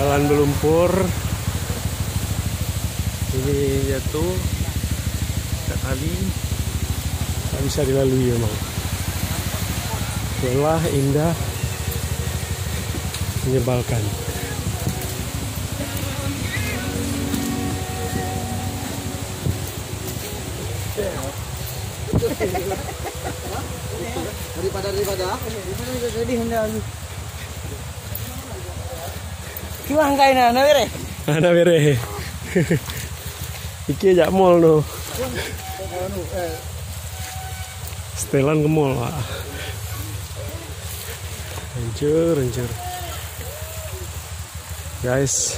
jalan berlumpur. Ini jatuh sekali, tak bisa dilalui memang. Lelah, indah, menyebalkan. daripada jadi hendak kiwang kaina na bere Ana bere. Iki jak mall no. Setelan ke mall, Pak. Hancur. Guys.